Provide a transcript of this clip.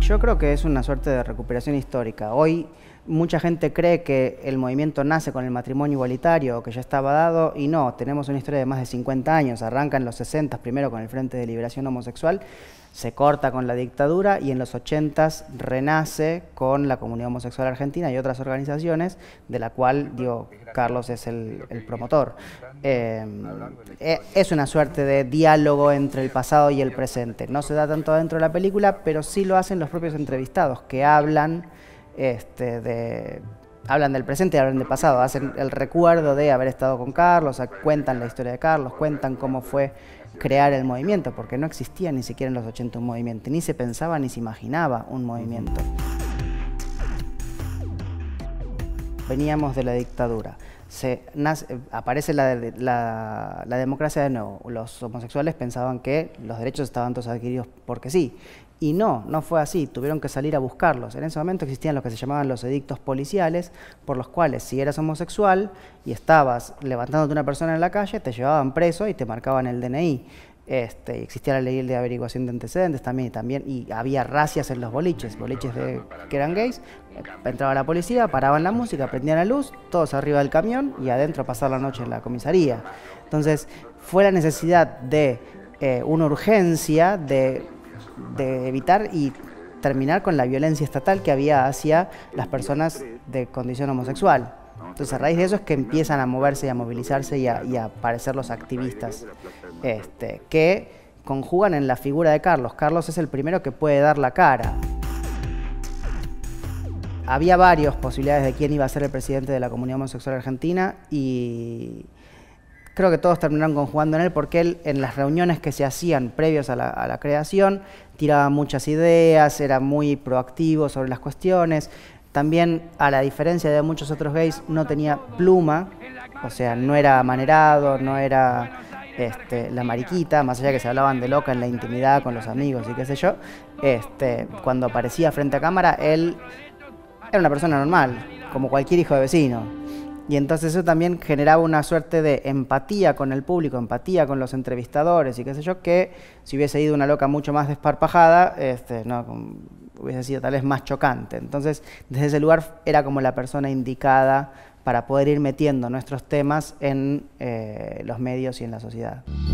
Yo creo que es una suerte de recuperación histórica. Hoy mucha gente cree que el movimiento nace con el matrimonio igualitario o que ya estaba dado, y no, tenemos una historia de más de 50 años. Arranca en los 60 primero con el Frente de Liberación Homosexual, se corta con la dictadura y en los 80 renace con la Comunidad Homosexual Argentina y otras organizaciones, de la cual, digo, Carlos es el promotor. Es una suerte de diálogo entre el pasado y el presente. No se da tanto dentro de la película, pero sí lo hacen los propios entrevistados, que hablan hablan del presente y hablan del pasado, hacen el recuerdo de haber estado con Carlos, cuentan la historia de Carlos, cuentan cómo fue crear el movimiento, porque no existía ni siquiera en los 80 un movimiento, ni se pensaba ni se imaginaba un movimiento. Veníamos de la dictadura. Aparece la democracia de nuevo. Los homosexuales pensaban que los derechos estaban todos adquiridos porque sí. Y no fue así, tuvieron que salir a buscarlos. En ese momento existían lo que se llamaban los edictos policiales, por los cuales si eras homosexual y estabas levantándote una persona en la calle, te llevaban preso y te marcaban el DNI. Existía la ley de averiguación de antecedentes también, y había racias en los boliches que eran gays. Entraba la policía, paraban la música, prendían la luz, todos arriba del camión y adentro pasar la noche en la comisaría. Entonces fue la necesidad de una urgencia de evitar y terminar con la violencia estatal que había hacia las personas de condición homosexual. Entonces a raíz de eso es que empiezan a moverse y a movilizarse y a aparecer los activistas que conjugan en la figura de Carlos. Carlos es el primero que puede dar la cara. Había varias posibilidades de quién iba a ser el presidente de la Comunidad Homosexual Argentina y creo que todos terminaron conjugando en él porque él, en las reuniones que se hacían previos a la creación, tiraba muchas ideas, era muy proactivo sobre las cuestiones. También, a la diferencia de muchos otros gays, no tenía pluma, o sea, no era amanerado, no era la mariquita, más allá que se hablaban de loca en la intimidad con los amigos y qué sé yo. Cuando aparecía frente a cámara, él era una persona normal, como cualquier hijo de vecino. Y entonces eso también generaba una suerte de empatía con el público, empatía con los entrevistadores y qué sé yo, que si hubiese ido una loca mucho más desparpajada, hubiese sido tal vez más chocante. Entonces, desde ese lugar era como la persona indicada para poder ir metiendo nuestros temas en los medios y en la sociedad.